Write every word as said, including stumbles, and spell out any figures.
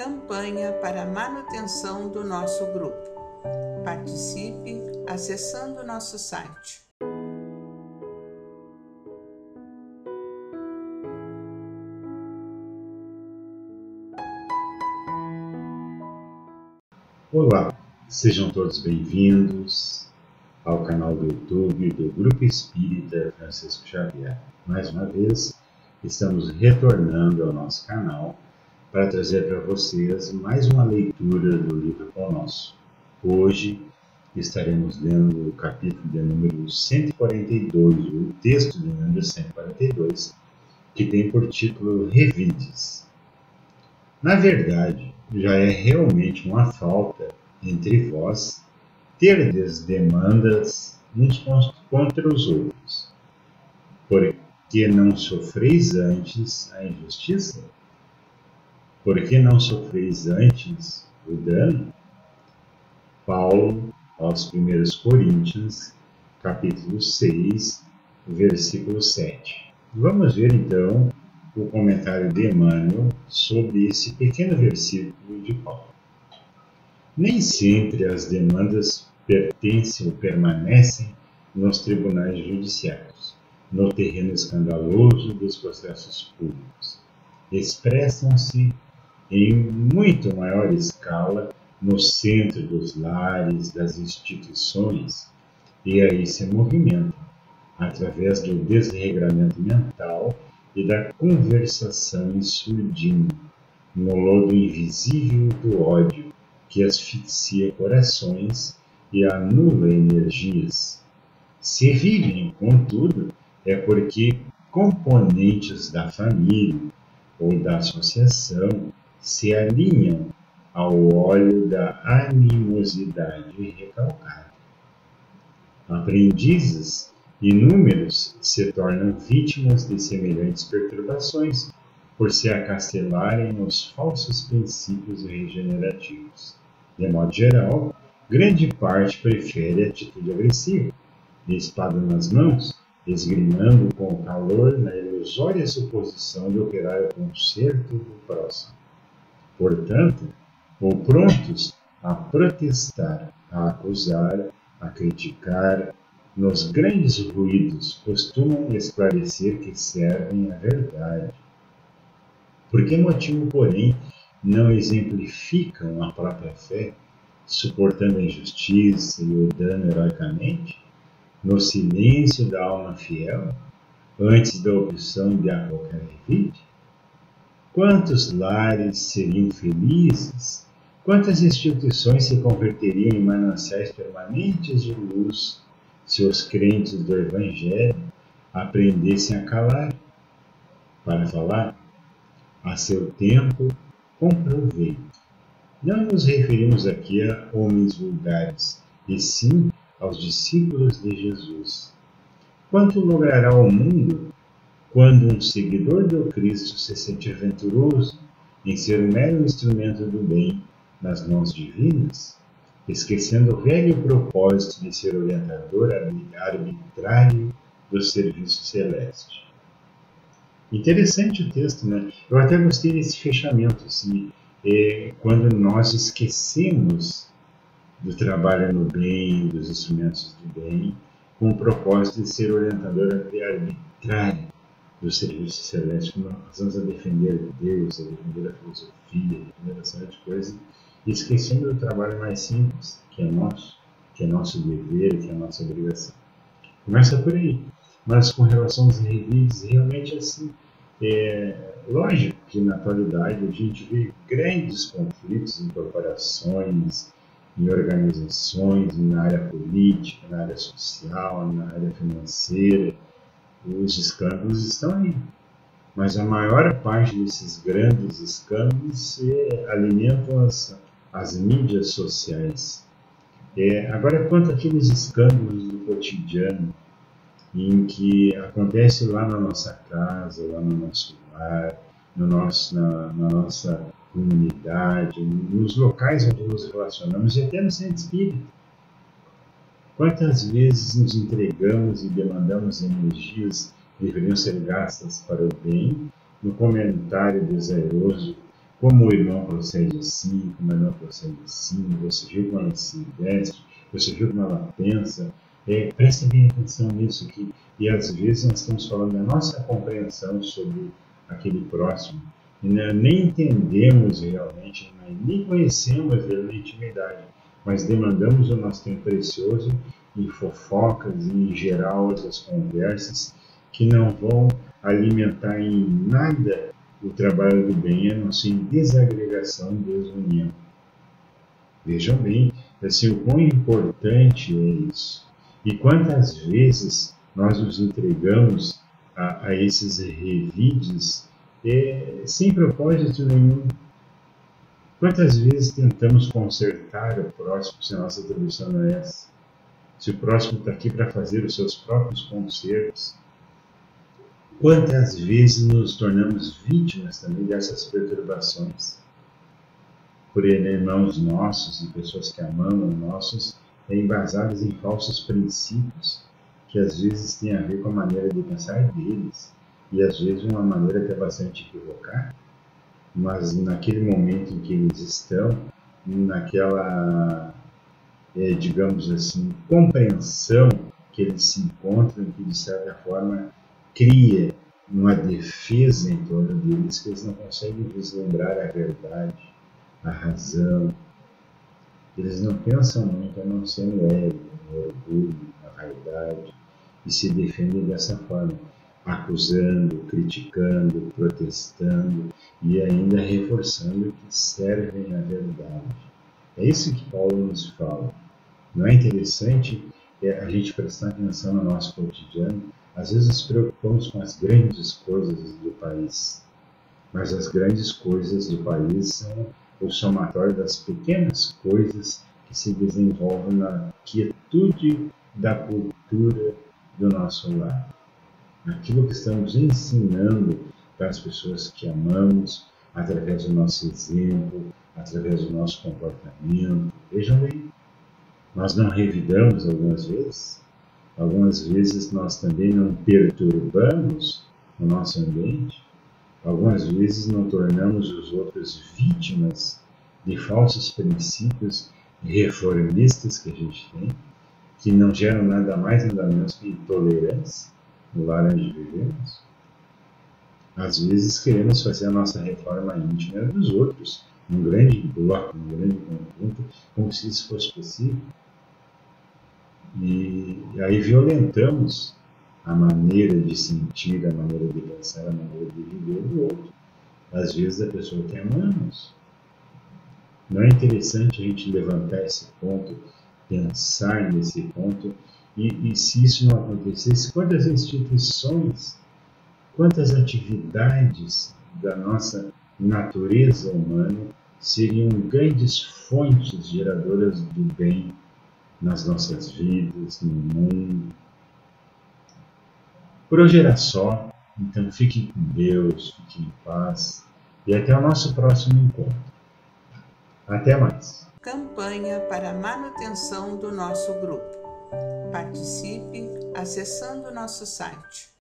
campanha para a manutenção do nosso grupo. Participe acessando nosso site. Olá, sejam todos bem-vindos ao canal do YouTube do Grupo Espírita Francisco Xavier. Mais uma vez, estamos retornando ao nosso canal para trazer para vocês mais uma leitura do livro Pão Nosso. Hoje estaremos lendo o capítulo de número cento e quarenta e dois, o texto de número cento e quarenta e dois, que tem por título Revides. Na verdade, já é realmente uma falta entre vós terdes demandas uns contra os outros, porque não sofreis antes a injustiça? Porque não sofreis antes o dano? Paulo, aos primeiros Coríntios, capítulo seis, versículo sete. Vamos ver então o comentário de Emmanuel sobre esse pequeno versículo de Paulo. Nem sempre as demandas pertencem ou permanecem nos tribunais judiciários, no terreno escandaloso dos processos públicos. Expressam-se em muito maior escala no centro dos lares, das instituições, e aí se movimentam, através do desregramento mental e da conversação em surdina, no lodo invisível do ódio que asfixia corações e anula energias. Se vivem, contudo, é porque componentes da família ou da associação se alinham ao óleo da animosidade recalcada. Aprendizes inúmeros se tornam vítimas de semelhantes perturbações por se acastelarem nos falsos princípios regenerativos. De modo geral, grande parte prefere a atitude agressiva, de espada nas mãos, esgrimando com calor na ilusória suposição de operar o conserto do próximo. Portanto, ou prontos a protestar, a acusar, a criticar, nos grandes ruídos costumam esclarecer que servem à verdade. Por que motivo, porém, não exemplificam a própria fé, suportando a injustiça e o dano heroicamente, no silêncio da alma fiel, antes da opção de a qualquer revide? Quantos lares seriam felizes? Quantas instituições se converteriam em mananciais permanentes de luz se os crentes do Evangelho aprendessem a calar, para falar a seu tempo com proveito? Não nos referimos aqui a homens vulgares, e sim aos discípulos de Jesus. Quanto logrará o mundo quando um seguidor do Cristo se sentir venturoso em ser um mero instrumento do bem nas mãos divinas, esquecendo o velho propósito de ser orientador arbitrário do serviço celeste? Interessante o texto, né? Eu até gostei desse fechamento, assim, é, quando nós esquecemos do trabalho no bem, dos instrumentos do bem, com o propósito de ser orientador arbitrário do serviço celeste, quando nós passamos a defender Deus, a defender a filosofia, a defender uma série de coisas, e esquecendo do trabalho mais simples, que é nosso, que é nosso dever, que é nossa obrigação. Começa por aí. Mas com relação aos revides, realmente é assim. É lógico que na atualidade a gente vê grandes conflitos em corporações, em organizações, na área política, na área social, na área financeira. Os escândalos estão aí. Mas a maior parte desses grandes escândalos é, alimentam as, as mídias sociais. É, agora, quanto àqueles escândalos do cotidiano, em que acontece lá na nossa casa, lá no nosso lar, no nosso, na, na nossa comunidade, nos locais onde nos relacionamos e até no centro espírita. Quantas vezes nos entregamos e demandamos energias que deveriam ser gastas para o bem, no comentário desairoso como o irmão procede assim, como a irmã procede assim, você viu como ela se veste, você viu como ela pensa. É, preste bem atenção nisso aqui. E às vezes nós estamos falando da nossa compreensão sobre aquele próximo e não, nem entendemos realmente, nem conhecemos ele na intimidade, mas demandamos o nosso tempo precioso em fofocas e em geral outras conversas que não vão alimentar em nada o trabalho do bem, a não ser em desagregação e desunião. Vejam bem, assim, o quão importante é isso. E quantas vezes nós nos entregamos a, a esses revides é, sem propósito nenhum. Quantas vezes tentamos consertar o próximo se a nossa atribuição não é essa? Se o próximo está aqui para fazer os seus próprios consertos. Quantas vezes nos tornamos vítimas também dessas perturbações? Por irmãos nossos e pessoas que amamos nossos, embasadas em falsos princípios, que às vezes têm a ver com a maneira de pensar deles, e às vezes uma maneira que é bastante equivocada, mas naquele momento em que eles estão, naquela, é, digamos assim, compreensão que eles se encontram, que de certa forma cria uma defesa em torno deles, que eles não conseguem vislumbrar a verdade, a razão. Eles não pensam muito a não ser no ego, no orgulho, na vaidade, e se defendem dessa forma, acusando, criticando, protestando e ainda reforçando que servem à verdade. É isso que Paulo nos fala. Não é interessante é, a gente prestar atenção no nosso cotidiano? Às vezes nos preocupamos com as grandes coisas do país, mas as grandes coisas do país são o somatório das pequenas coisas que se desenvolvem na quietude da cultura do nosso lar. Aquilo que estamos ensinando para as pessoas que amamos, através do nosso exemplo, através do nosso comportamento. Vejam bem, nós não revidamos algumas vezes, algumas vezes nós também não perturbamos o nosso ambiente, algumas vezes não tornamos os outros vítimas de falsos princípios reformistas que a gente tem, que não geram nada mais nada menos que intolerância no lar onde vivemos. Às vezes queremos fazer a nossa reforma íntima dos outros, num grande bloco, num grande conjunto, como se isso fosse possível. E aí violentamos a maneira de sentir, a maneira de pensar, a maneira de viver do outro. Às vezes da pessoa que amamos. Não é interessante a gente levantar esse ponto, pensar nesse ponto, e, e se isso não acontecesse, quantas instituições, quantas atividades da nossa natureza humana seriam grandes fontes geradoras do bem nas nossas vidas, no mundo. Por hoje era só, então fiquem com Deus, fiquem em paz e até o nosso próximo encontro. Até mais. Campanha para a manutenção do nosso grupo. Participe acessando nosso site